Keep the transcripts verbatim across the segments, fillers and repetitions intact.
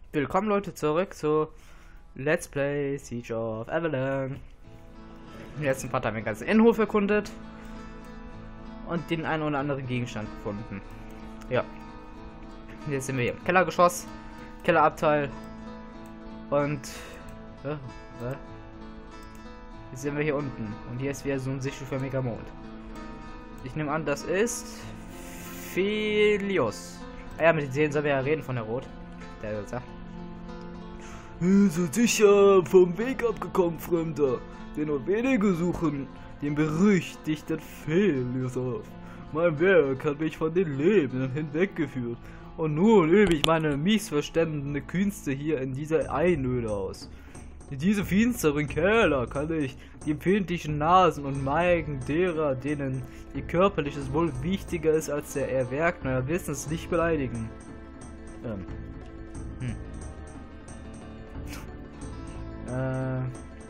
Willkommen Leute zurück zu Let's Play Siege of Avalon. Im letzten Part haben wir den ganzen Innenhof erkundet und den einen oder anderen Gegenstand gefunden. Ja. Jetzt sind wir hier im Kellergeschoss, Kellerabteil und äh, äh, jetzt sind wir hier unten und hier ist wieder so ein sichtförmiger Mond. Ich nehme an, das ist Phelios. Ah ja, mit den Seelen soll wir ja reden von der Rot. Der sagt. So sicher vom Weg abgekommen, Fremder. Den nur wenige suchen den berüchtigten Phelios auf. Mein Werk hat mich von den Lebenden hinweggeführt. Und nun übe ich meine missverstandene Künste hier in dieser Einöde aus. In diesem finsteren Keller kann ich die empfindlichen Nasen und Magen derer, denen ihr körperliches Wohl wichtiger ist als der Erwerb neuer Wissens, nicht beleidigen. Ähm. Hm. Äh.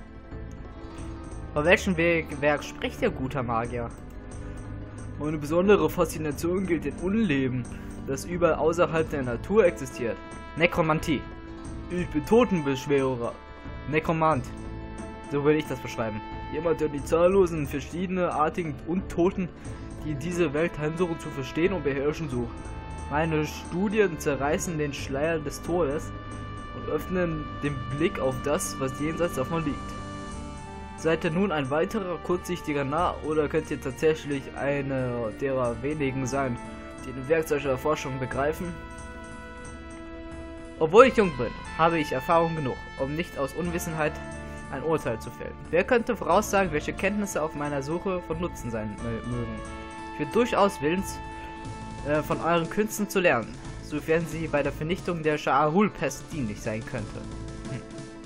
Von welchem Weg, Werk spricht der guter Magier? Meine besondere Faszination gilt dem Unleben, das überall außerhalb der Natur existiert. Nekromantie. Ich bin Totenbeschwörer. Nekromant. So würde ich das beschreiben. Jemand, der die zahllosen, verschiedene Artigen und Toten, die in diese Welt heimsuchen, zu verstehen und beherrschen sucht. Meine Studien zerreißen den Schleier des Todes und öffnen den Blick auf das, was jenseits davon liegt. Seid ihr nun ein weiterer kurzsichtiger Narr oder könnt ihr tatsächlich einer derer wenigen sein, die den Werk solcher Erforschung begreifen? Obwohl ich jung bin, habe ich Erfahrung genug, um nicht aus Unwissenheit ein Urteil zu fällen. Wer könnte voraussagen, welche Kenntnisse auf meiner Suche von Nutzen sein äh, mögen? Ich bin durchaus willens, äh, von euren Künsten zu lernen, sofern sie bei der Vernichtung der Sha'arul-Pest dienlich sein könnte. Hm.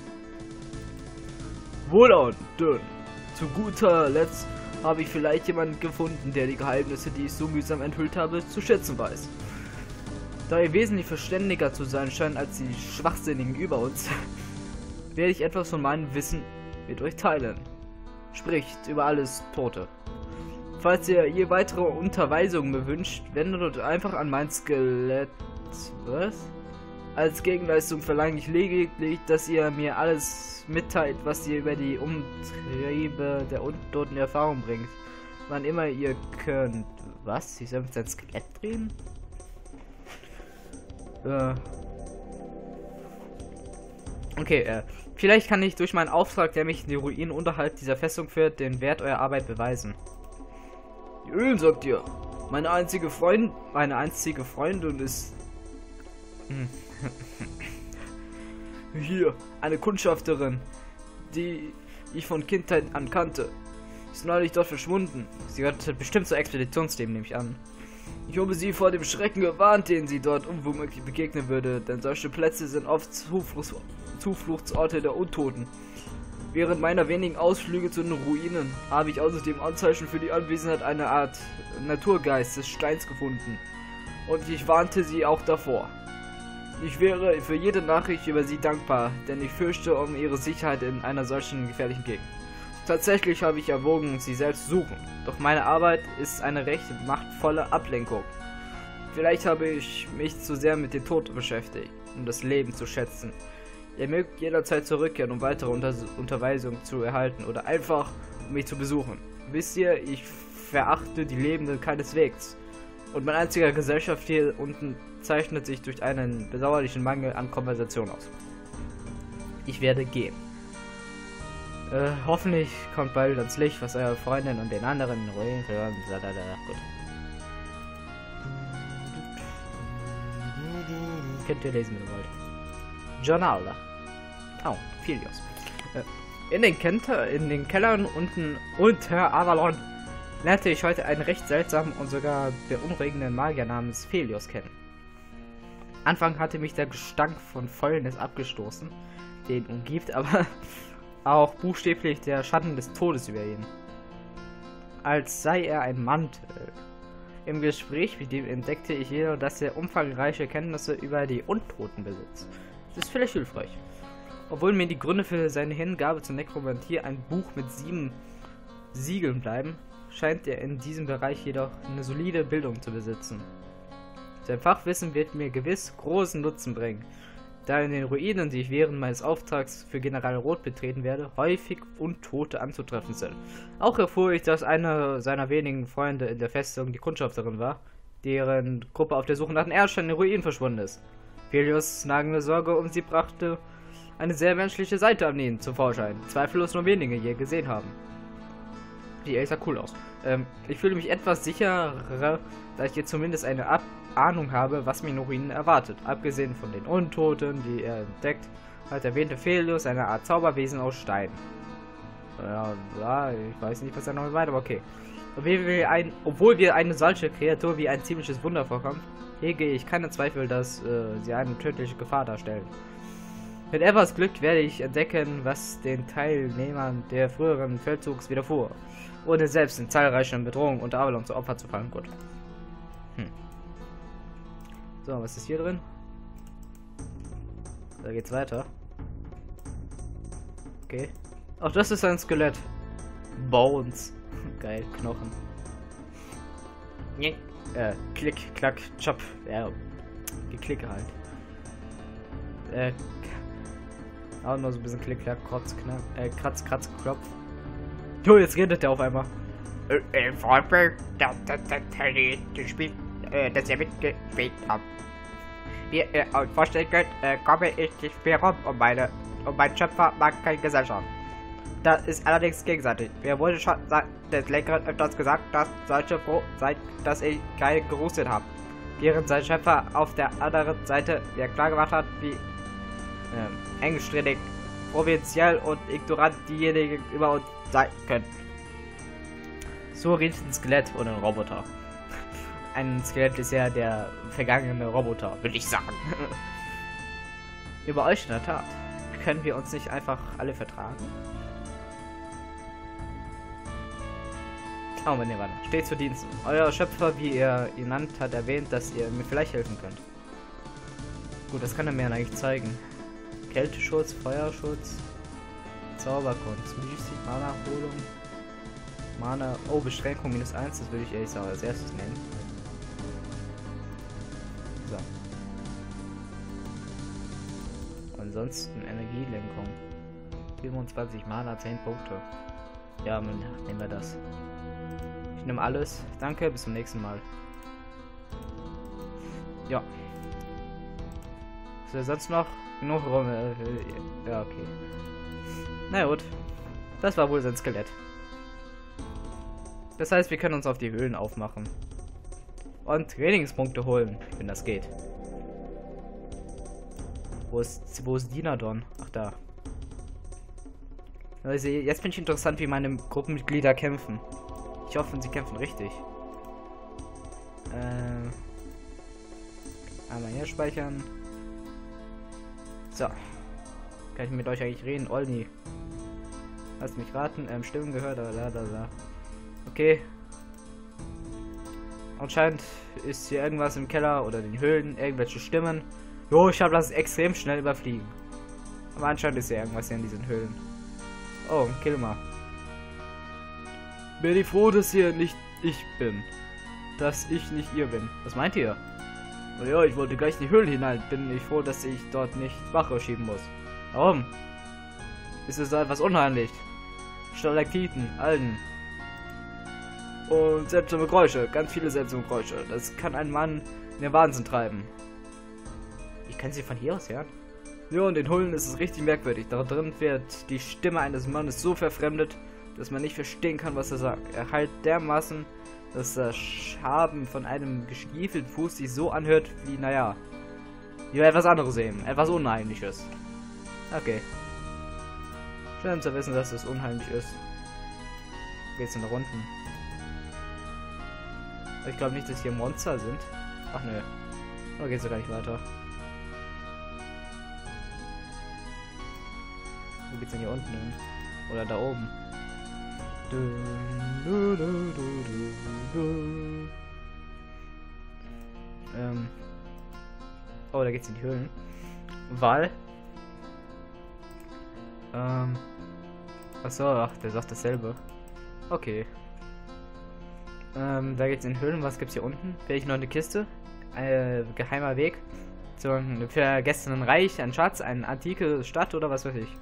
Wohlan, denn zu guter Letzt habe ich vielleicht jemanden gefunden, der die Geheimnisse, die ich so mühsam enthüllt habe, zu schätzen weiß. Da ihr wesentlich verständiger zu sein scheint als die Schwachsinnigen über uns, werde ich etwas von meinem Wissen mit euch teilen. Spricht über alles Tote. Falls ihr je weitere Unterweisungen bewünscht, wendet euch einfach an mein Skelett. Was? Als Gegenleistung verlange ich lediglich, dass ihr mir alles mitteilt, was ihr über die Umtriebe der Untoten in Erfahrung bringt. Wann immer ihr könnt. Was? Sie soll mit seinem Skelett drehen? Äh. Okay, äh, vielleicht kann ich durch meinen Auftrag, der mich in die Ruinen unterhalb dieser Festung führt, den Wert eurer Arbeit beweisen. Die Ölen, sagt ihr. Meine einzige Freund, meine einzige Freundin ist Hm. hier eine Kundschafterin, die ich von Kindheit an kannte. Ist neulich dort verschwunden. Sie gehört bestimmt zur Expeditionsteam, nehme ich an. Ich habe sie vor dem Schrecken gewarnt, den sie dort unwomöglich begegnen würde, denn solche Plätze sind oft Zufluchts Zufluchtsorte der Untoten. Während meiner wenigen Ausflüge zu den Ruinen habe ich außerdem Anzeichen für die Anwesenheit einer Art Naturgeist des Steins gefunden. Und ich warnte sie auch davor. Ich wäre für jede Nachricht über sie dankbar, denn ich fürchte um ihre Sicherheit in einer solchen gefährlichen Gegend. Tatsächlich habe ich erwogen, sie selbst zu suchen, doch meine Arbeit ist eine recht machtvolle Ablenkung. Vielleicht habe ich mich zu sehr mit dem Tod beschäftigt, um das Leben zu schätzen. Ihr mögt jederzeit zurückkehren, um weitere Unter Unterweisungen zu erhalten oder einfach um mich zu besuchen. Wisst ihr, ich verachte die Lebenden keineswegs. Und mein einziger Gesellschaft hier unten zeichnet sich durch einen bedauerlichen Mangel an Konversation aus. Ich werde gehen. Äh, hoffentlich kommt bald ans Licht, was eure Freundin und den anderen in Ruinen hören. Gut. Könnt ihr lesen, wenn ihr wollt. Journal. Oh, Phelios. Äh, in den Kenter, in den Kellern unten unter Avalon lernte ich heute einen recht seltsamen und sogar beunruhigenden Magier namens Phelios kennen. Anfang hatte mich der Gestank von Fäulnis abgestoßen, den umgibt, aber auch buchstäblich der Schatten des Todes über ihn. Als sei er ein Mantel. Im Gespräch mit ihm entdeckte ich jedoch, dass er umfangreiche Kenntnisse über die Untoten besitzt. Das ist vielleicht hilfreich. Obwohl mir die Gründe für seine Hingabe zur Nekromantie ein Buch mit sieben Siegeln bleiben, scheint er in diesem Bereich jedoch eine solide Bildung zu besitzen. Sein Fachwissen wird mir gewiss großen Nutzen bringen, da in den Ruinen, die ich während meines Auftrags für General Roth betreten werde, häufig Untote anzutreffen sind. Auch erfuhr ich, dass einer seiner wenigen Freunde in der Festung die Kundschafterin war, deren Gruppe auf der Suche nach den Ersteinen in den Ruinen verschwunden ist. Felius' nagende Sorge um sie brachte eine sehr menschliche Seite an ihnen zum Vorschein, zweifellos nur wenige je gesehen haben. Die Ace sah cool aus. Ähm, ich fühle mich etwas sicherer, da ich jetzt zumindest eine Ab Ahnung habe, was mir in Ruinen erwartet. Abgesehen von den Untoten, die er entdeckt, hat erwähnte Felius eine Art Zauberwesen aus Stein. Ja, ja, ich weiß nicht, was er noch meint, aber okay. Obwohl wir, ein, obwohl wir eine solche Kreatur wie ein ziemliches Wunder vorkommt, hege ich keine Zweifel, dass äh, sie eine tödliche Gefahr darstellen. Mit etwas Glück werde ich entdecken, was den Teilnehmern der früheren Feldzugs widerfuhr, ohne selbst in zahlreichen Bedrohungen unter Avalon zu Opfer zu fallen. Gut. Hm. So, was ist hier drin? Da geht's weiter. Okay. Ach, das ist ein Skelett. Bones. Geil, Knochen. Äh, klick, klack, chop. Ja, geklicke halt. Äh, auch nur so ein bisschen klick, klack, kratz, knack, äh, kratz, kratz, klopf. Jo, jetzt redet der auf einmal. Äh, äh, Freunde, das, das, das, das Spiel, äh, das ihr mitgespielt habt. Wie ihr euch vorstellen könnt, äh, komme ich nicht mehr rum und meine, und mein Schöpfer mag keine Gesellschaft. Das ist allerdings gegenseitig. Mir wurde schon seit des Längeren öfters gesagt, dass solche froh seid, dass ich keine Geruchssinn habe. Während sein Schöpfer auf der anderen Seite mir klar gemacht hat, wie ähm, engständig, provinziell und ignorant diejenigen über uns sein können. So riecht ein Skelett oder ein Roboter. Ein Skelett ist ja der vergangene Roboter, würde ich sagen. Über euch in der Tat. Können wir uns nicht einfach alle vertragen? Oh, ne, warte. Steht zu Diensten. Euer Schöpfer, wie ihr ihn nannt, hat erwähnt, dass ihr mir vielleicht helfen könnt. Gut, das kann er mir eigentlich zeigen. Kälteschutz, Feuerschutz, Zauberkunst, Mystik, Mana-Erholung, Mana, oh, Beschränkung minus eins, das würde ich ehrlich sagen als erstes nehmen. So. Ansonsten Energielenkung. fünfundzwanzig Mana, zehn Punkte. Ja, nehmen wir das. Ich nehme alles. Danke, bis zum nächsten Mal. Ja. Ist ja sonst noch genug rum? Ja, okay. Na gut. Das war wohl sein Skelett. Das heißt, wir können uns auf die Höhlen aufmachen. Und Trainingspunkte holen, wenn das geht. Wo ist, wo ist Dinadon? Ach, da. Also jetzt bin ich interessant, wie meine Gruppenmitglieder kämpfen. Ich hoffe, sie kämpfen richtig. Äh, einmal hier speichern. So. Kann ich mit euch eigentlich reden? Olni. Lasst mich raten. Ähm, Stimmen gehört, aber da, da, da. Okay. Anscheinend ist hier irgendwas im Keller oder den Höhlen. Irgendwelche Stimmen. Jo, ich habe das extrem schnell überfliegen. Aber anscheinend ist ja irgendwas hier in diesen Höhlen. Oh, ein Kilmer. Bin ich froh, dass ihr nicht ich bin. Dass ich nicht ihr bin. Was meint ihr? Oh ja, ich wollte gleich in die Höhle hinein. Bin ich froh, dass ich dort nicht Wache schieben muss. Warum? Ist es da etwas unheimlich? Stalaktiten, Algen. Und seltsame Geräusche. Ganz viele seltsame Geräusche. Das kann einen Mann in den Wahnsinn treiben. Ich kann sie von hier aus hören. Ja, in den Höhlen ist es richtig merkwürdig. Da drin wird die Stimme eines Mannes so verfremdet, dass man nicht verstehen kann, was er sagt. Er halt dermaßen, dass das Schaben von einem gestiefelten Fuß sich so anhört, wie, naja, wie wir etwas anderes sehen. Etwas Unheimliches. Okay. Schön zu wissen, dass es unheimlich ist. Geht's nach unten? Ich glaube nicht, dass hier Monster sind. Ach nö. Da geht's ja gar nicht weiter. Wo geht's denn hier unten hin? Oder da oben? Du, du, du, du, du, du. Ähm. Oh, da geht's in die Höhlen. Weil. Ähm. Achso, ach, der sagt dasselbe. Okay. Ähm, da geht's in Höhlen. Was gibt's hier unten? Vielleicht noch eine Kiste. Ein geheimer Weg So ein vergessenen Reich, ein Schatz, eine antike Stadt oder was weiß ich.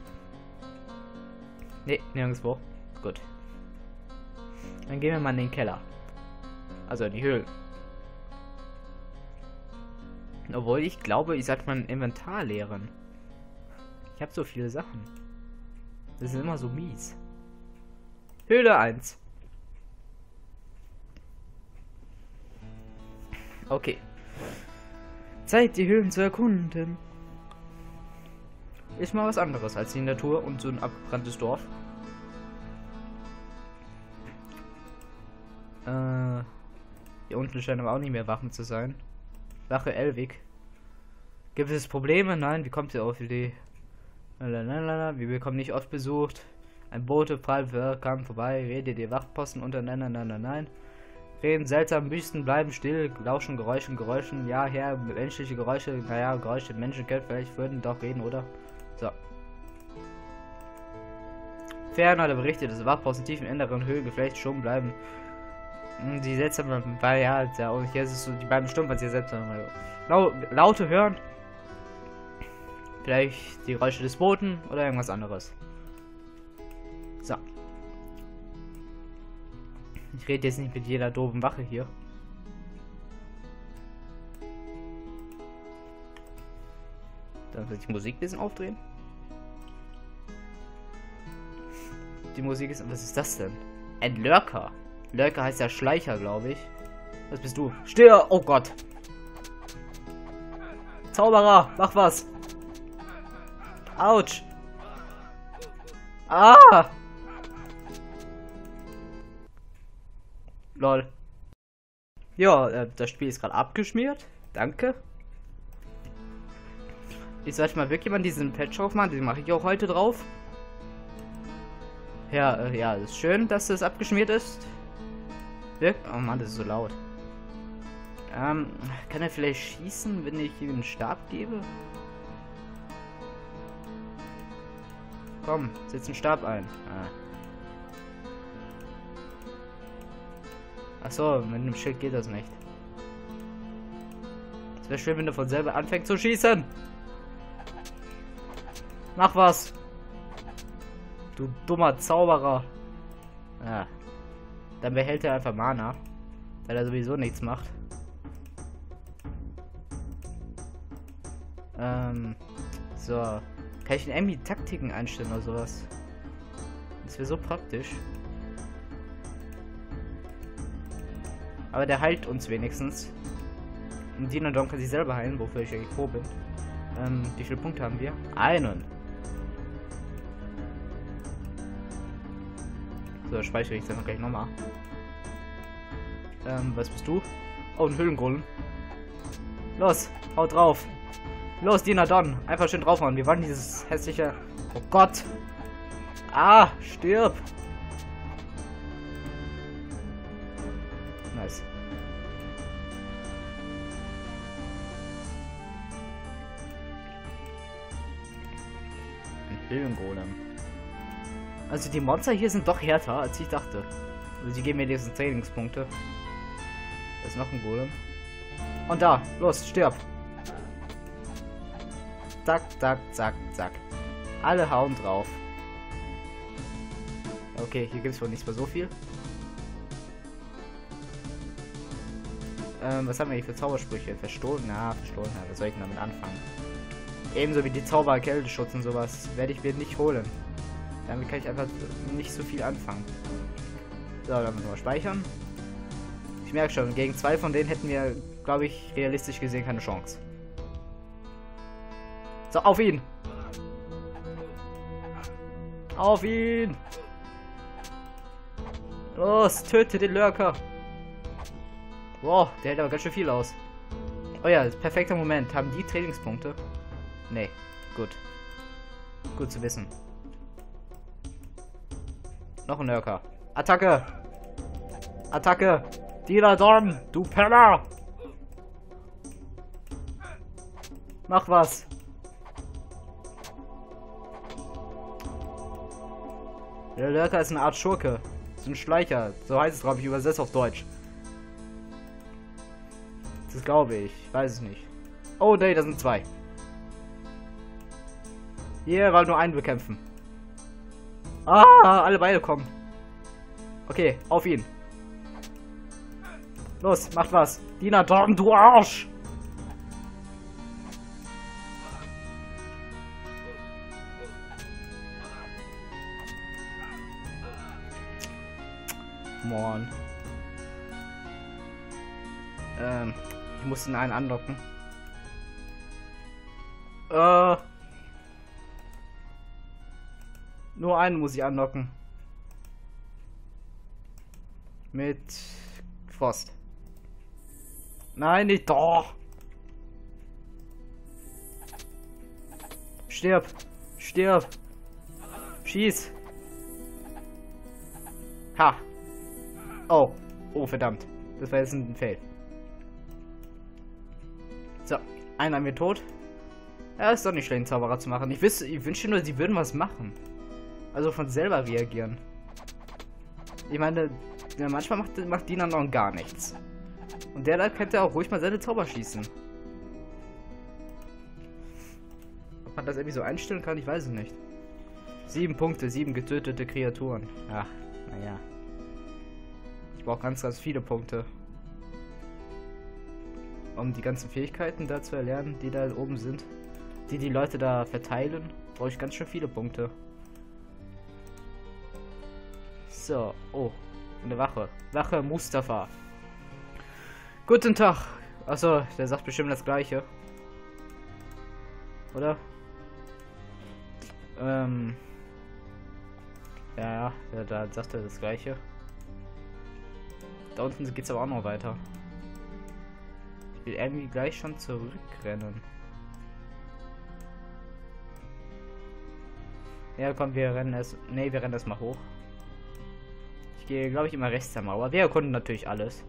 Ne, nirgendwo. Gut. Dann gehen wir mal in den Keller. Also in die Höhle. Obwohl ich glaube, ich sollte mein Inventar leeren. Ich habe so viele Sachen. Das ist immer so mies. Höhle eins. Okay. Zeit, die Höhlen zu erkunden. Ist mal was anderes als die Natur und so ein abgebranntes Dorf. Äh, hier unten scheinen aber auch nicht mehr Wachen zu sein. Wache Elvig. Gibt es Probleme? Nein, wie kommt ihr auf die Idee? Lalalala, wir bekommen nicht oft besucht. Ein Bote Freiwillig kam vorbei, redet ihr Wachposten untereinander, nein, nein, nein. Reden seltsam, Wüsten bleiben still, lauschen Geräuschen, Geräuschen, ja, Herr, menschliche Geräusche, naja, Geräusche, Menschen kennt, vielleicht würden doch reden, oder? So. Ferner der Berichte des Wachposten tief im inneren Höhlengeflecht schon bleiben. Die seltsame, weil ja, ja, und hier ist es so, die beiden Stunden, was ihr selbst Lau Laute hören. Vielleicht die Geräusche des Boten oder irgendwas anderes. So. Ich rede jetzt nicht mit jeder doofen Wache hier. Dann will ich die Musik ein bisschen aufdrehen. Die Musik ist... Was ist das denn? Ein Lurker. Lurker heißt ja Schleicher, glaube ich. Was bist du? Still! Oh Gott! Zauberer! Mach was! Autsch! Ah! Lol. Ja, äh, das Spiel ist gerade abgeschmiert. Danke. Ich sollte mal wirklich mal diesen Patch aufmachen. Den mache ich auch heute drauf. Ja, äh, ja, ist schön, dass es abgeschmiert ist. Wirk oh Mann, das ist so laut. Ähm, kann er vielleicht schießen, wenn ich ihm einen Stab gebe? Komm, setz einen Stab ein. Ah. Achso, mit einem Schild geht das nicht. Es wäre schön, wenn er von selber anfängt zu schießen. Mach was. Du dummer Zauberer. Ja. Dann behält er einfach Mana. Weil er sowieso nichts macht. Ähm. So. Kann ich irgendwie Taktiken einstellen oder sowas? Das wäre so praktisch. Aber der heilt uns wenigstens. Und Dinadon kann sich selber heilen, wofür ich eigentlich froh bin. Ähm, wie viele Punkte haben wir? Einen. So, speichere ich dann gleich nochmal. Ähm, was bist du? Oh, ein Höhlengolem. Los, haut drauf. Los, Dinadon. Einfach schön draufhauen. Wir wollen dieses hässliche... Oh Gott. Ah, stirb. Nice. Ein Höhlengolem. Also die Monster hier sind doch härter, als ich dachte. Also sie geben mir diese Trainingspunkte. Da ist noch ein Golem. Und da, los, stirb. Zack, zack, zack, zack. Alle hauen drauf. Okay, hier gibt es wohl nicht mehr so viel. Ähm, was haben wir hier für Zaubersprüche? Verstohlen? Na, verstohlen. Ja, was soll ich denn damit anfangen? Ebenso wie die Zauber Kälteschutz und sowas werde ich mir nicht holen. Damit kann ich einfach nicht so viel anfangen. So, dann müssen wir speichern. Ich merke schon, gegen zwei von denen hätten wir, glaube ich, realistisch gesehen keine Chance. So, auf ihn! Auf ihn! Los, töte den Lurker! Wow, der hält aber ganz schön viel aus. Oh ja, perfekter Moment. Haben die Trainingspunkte? Nee, gut. Gut zu wissen. Noch ein Lurker. Attacke! Attacke! Dinadon, du Penner! Mach was! Der Lurker ist eine Art Schurke. Ist ein Schleicher. So heißt es, glaube ich, übersetzt auf Deutsch. Das glaube ich. Ich weiß es nicht. Oh, nee, das sind zwei. Hier, weil nur einen bekämpfen. Ah, alle beide kommen. Okay, auf ihn. Los, macht was. Dina, Dorn, du Arsch! Moin. Ähm, ich muss den einen anlocken. Äh. Nur einen muss ich anlocken. Mit Frost. Nein, nicht doch. Stirb. Stirb. Schieß. Ha. Oh. Oh, verdammt. Das war jetzt ein Fail. So. Einer haben wir tot. Ja, ist doch nicht schlecht, einen Zauberer zu machen. Ich, wüsste, ich wünschte nur, sie würden was machen. Also von selber reagieren. Ich meine, ja, manchmal macht, macht Dina noch gar nichts. Und der da könnte auch ruhig mal seine Zauber schießen. Ob man das irgendwie so einstellen kann, ich weiß es nicht. Sieben Punkte, sieben getötete Kreaturen. Ach, naja. Ich brauche ganz, ganz viele Punkte. Um die ganzen Fähigkeiten da zu erlernen, die da oben sind. Die die Leute da verteilen, brauche ich ganz schön viele Punkte. So, oh, eine Wache. Wache Mustafa. Guten Tag. Achso, der sagt bestimmt das Gleiche. Oder? Ähm. Ja, ja, da sagt er das Gleiche. Da unten geht's aber auch noch weiter. Ich will irgendwie gleich schon zurückrennen. Ja, komm, wir rennen erst. Ne, wir rennen erst mal hoch. Ich gehe, glaube ich, immer rechts der Mauer. Wir erkunden natürlich alles.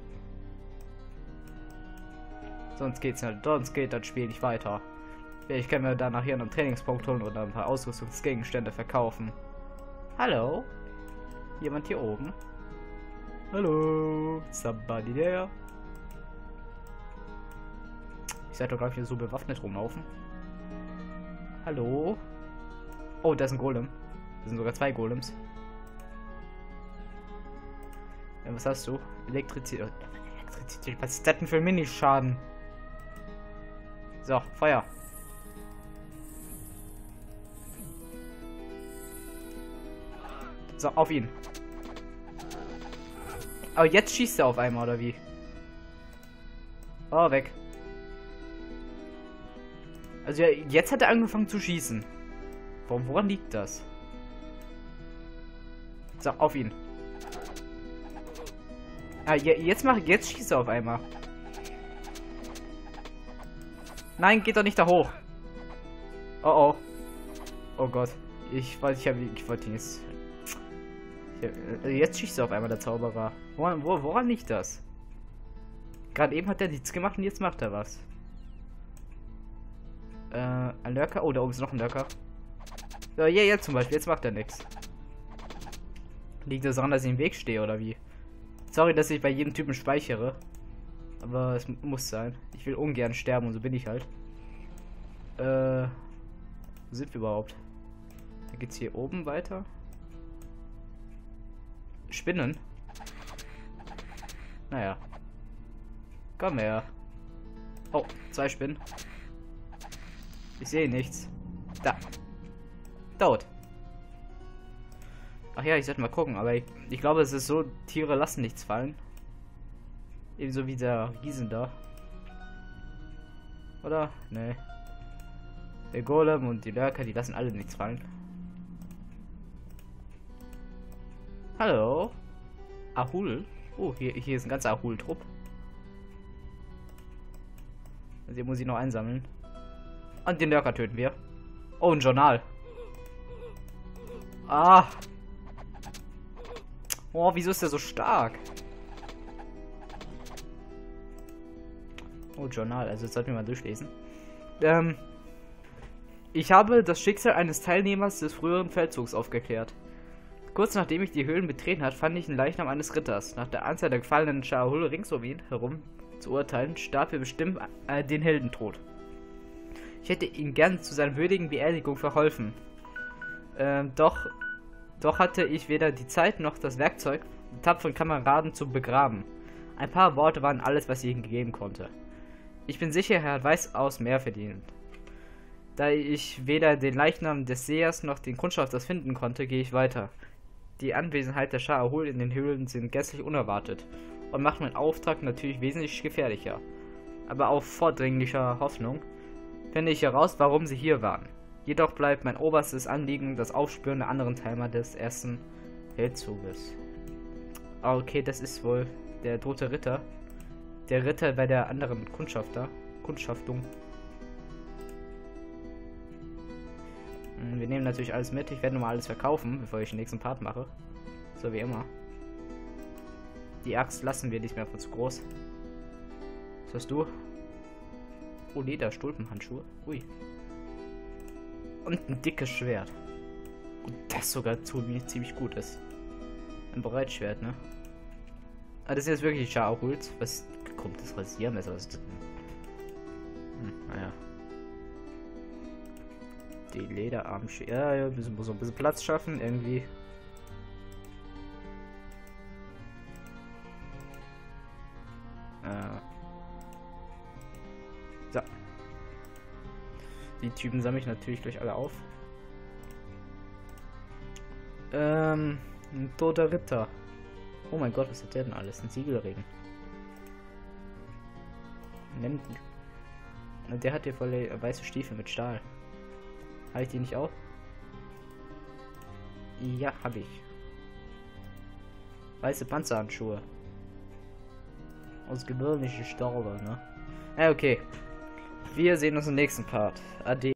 Sonst geht's nicht. Sonst geht das Spiel nicht weiter. Ich kann mir danach hier einen Trainingspunkt holen oder ein paar Ausrüstungsgegenstände verkaufen. Hallo? Jemand hier oben? Hallo? Somebody there? Ich sollte doch, glaube ich, hier so bewaffnet rumlaufen. Hallo? Oh, da ist ein Golem. Da sind sogar zwei Golems. Ja, was hast du? Elektrizität. Elektrizität. Was ist das denn für ein Minischaden? So, Feuer. So, auf ihn. Aber jetzt schießt er auf einmal, oder wie? Oh, weg. Also ja, jetzt hat er angefangen zu schießen. Warum, woran liegt das? So, auf ihn. Ah, je, jetzt mach, jetzt schießt er auf einmal. Nein, geht doch nicht da hoch. Oh oh. Oh Gott. Ich weiß, ich habe, ich wollte ihn jetzt. Ich, jetzt schießt er auf einmal der Zauberer. Woran, wo, woran liegt das? Gerade eben hat er nichts gemacht und jetzt macht er was. Äh, ein Lurker? Oh, da oben ist noch ein Lurker. So, ja, jetzt zum Beispiel. Jetzt macht er nichts. Liegt das daran, dass ich im Weg stehe, oder wie? Sorry, dass ich bei jedem Typen speichere. Aber es muss sein. Ich will ungern sterben und so bin ich halt. Äh, wo sind wir überhaupt? Da geht's hier oben weiter. Spinnen? Naja. Komm her. Oh, zwei Spinnen. Ich sehe nichts. Da. Dort. Ach ja, ich sollte mal gucken, aber ich, ich glaube, es ist so, Tiere lassen nichts fallen. Ebenso wie der Riesen da. Oder? Nee. Der Golem und die Lurker, die lassen alle nichts fallen. Hallo? Ahul? Oh, hier, hier ist ein ganzer Ahul-Trupp. Also hier muss ich noch einsammeln. Und den Lurker töten wir. Oh, ein Journal. Ah. Oh, wieso ist der so stark? Oh, Journal. Also jetzt sollten wir mal durchlesen. Ähm. Ich habe das Schicksal eines Teilnehmers des früheren Feldzugs aufgeklärt. Kurz nachdem ich die Höhlen betreten hat, fand ich den Leichnam eines Ritters. Nach der Anzahl der gefallenen Shahul rings um ihn herum zu urteilen, starb er bestimmt äh, den Heldentod. Ich hätte ihm gern zu seiner würdigen Beerdigung verholfen. Ähm, doch, doch hatte ich weder die Zeit noch das Werkzeug, die tapferen Kameraden zu begraben. Ein paar Worte waren alles, was ich ihm geben konnte. Ich bin sicher, er hat weitaus mehr verdient. Da ich weder den Leichnam des Sehers noch den Kundschafters finden konnte, gehe ich weiter. Die Anwesenheit der Schar Ahul in den Höhlen sind gänzlich unerwartet und macht meinen Auftrag natürlich wesentlich gefährlicher. Aber auf vordringlicher Hoffnung finde ich heraus, warum sie hier waren. Jedoch bleibt mein oberstes Anliegen das Aufspüren der anderen Teilnehmer des ersten Feldzuges. Okay, das ist wohl der tote Ritter. Der Ritter bei der anderen Kundschafter. Kundschaftung. Wir nehmen natürlich alles mit. Ich werde nur mal alles verkaufen, bevor ich den nächsten Part mache. So wie immer. Die Axt lassen wir, die ist mir einfach zu groß. Was hast du? Oh, Leder, Stulpenhandschuhe. Ui. Und ein dickes Schwert. Und das sogar zu, ziemlich gut ist. Ein Breitschwert, ne? Ah, das ist jetzt wirklich Schar Ahuls. Was kommt das Rasiermesser? Was ist das? Hm, naja. Die Lederarmschere. Ja, ja, müssen wir so ein bisschen Platz schaffen, irgendwie. Äh. So. Die Typen sammle ich natürlich gleich alle auf. Ähm, ein toter Ritter. Oh mein Gott, was hat der denn alles? Ein Siegelregen. Nennt. Der hat hier voll weiße Stiefel mit Stahl. Habe ich die nicht auch? Ja, habe ich. Weiße Panzerhandschuhe. Aus gewöhnlichen Stahl, ne? Ja, okay. Wir sehen uns im nächsten Part. Ade.